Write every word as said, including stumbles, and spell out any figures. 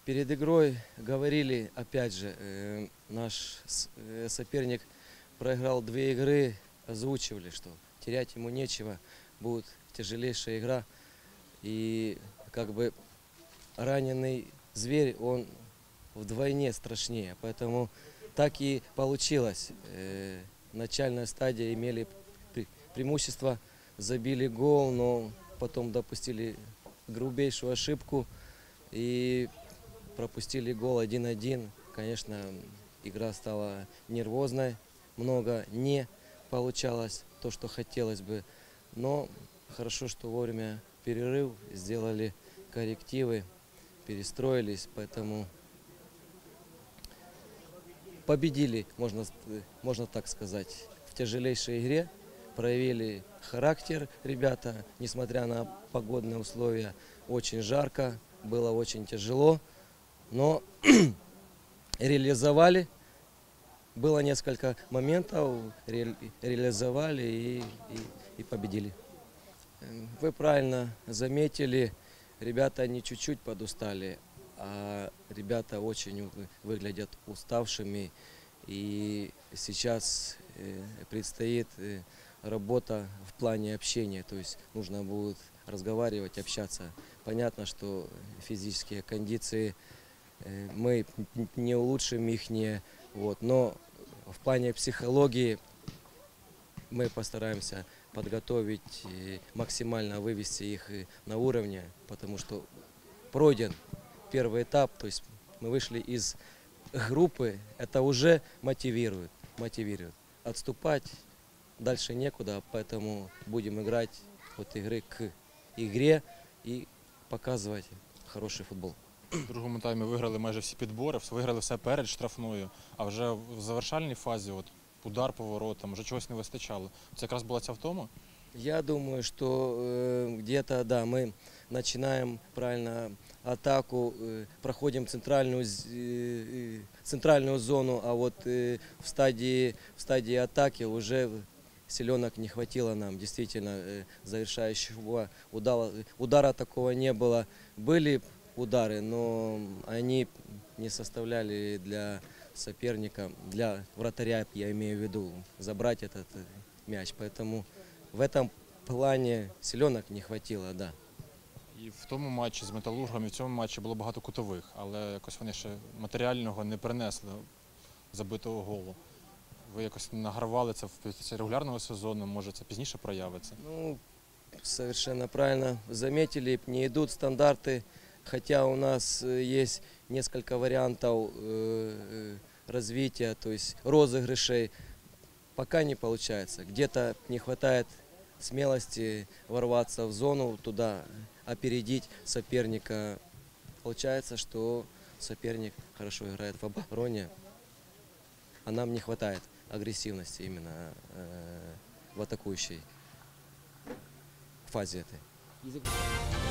Перед игрой говорили, опять же, э, наш э, соперник проиграл две игры, озвучивали, что терять ему нечего, будет тяжелейшая игра. И как бы раненый зверь, он вдвойне страшнее. Поэтому так и получилось. Э, начальная стадия имели пре преимущество, забили гол, но потом допустили грубейшую ошибку и пропустили гол один-один. Конечно, игра стала нервозной, много не получалось то, что хотелось бы. Но хорошо, что вовремя перерыв, сделали коррективы, перестроились, поэтому победили, можно, можно так сказать, в тяжелейшей игре. Проявили характер ребята, несмотря на погодные условия, очень жарко, было очень тяжело, но реализовали. Было несколько моментов, ре, реализовали и, и, и победили. Вы правильно заметили, ребята не чуть-чуть подустали, а ребята очень выглядят уставшими. И сейчас предстоит работа в плане общения, то есть нужно будет разговаривать, общаться. Понятно, что физические кондиции мы не улучшим их, вот, но в плане психологии мы постараемся подготовить, максимально вывести их на уровне, потому что пройден первый этап, то есть мы вышли из группы, это уже мотивирует, мотивирует. Отступать дальше некуда, поэтому будем играть от игры к игре и показывать хороший футбол. В другому таймі виграли майже всі підбори, виграли все перед штрафною, а вже в завершальній фазі от, удар по воротам, вже чогось не вистачало. Це якраз була ця втома? Я думаю, что э, где-то, да, мы начинаем правильно атаку, э, проходим центральную, э, центральную зону, а вот э, в, стадии, в стадии атаки уже силенок не хватило нам. Действительно, э, завершающего удара, удара такого не было. Были удары, но они не составляли для соперника, для вратаря, я имею в виду, забрать этот мяч. Поэтому в этом плане силенок не хватило, да. І в тому матчі з Металургом, і в цьому матчі було багато кутових, але якось вони ще матеріального не принесли забитого голу. Ви якось награвали це в після регулярного сезону, може це пізніше проявиться? Ну, совершенно правильно заметили, не идут стандарты, хотя у нас есть несколько вариантов развития, то есть розыгрышей. Пока не получается. Где-то не хватает смелости ворваться в зону, туда опередить соперника. Получается, что соперник хорошо играет в обороне, а нам не хватает агрессивности именно э, в атакующей фазе этой.